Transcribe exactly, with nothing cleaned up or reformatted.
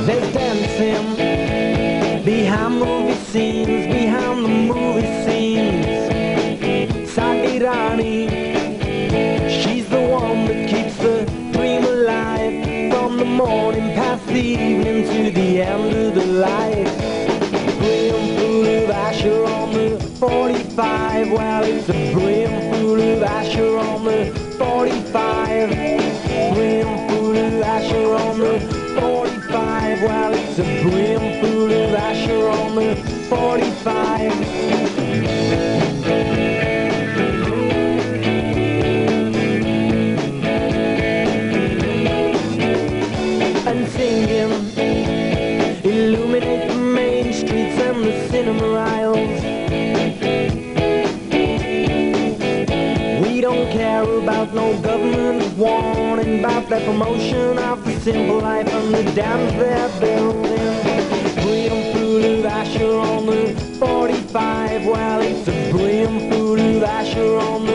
There's dancing behind movie scenes, behind the movie scenes. Sadi Rani, she's the one that keeps the dream alive, from the morning past the evening to the end of the life. Brimful of Asha on the forty-five, well it's a brimful of Asha on the forty-five. Brimful of Asha on the forty-five, well it's a brimful of Asha on the forty-five. And singing, illuminate the main streets and the cinema aisles. We don't care about no government warning about that promotion of the simple life and the dams they're building. Brimful of Asha on the forty-five, well it's a brimful of Asha on the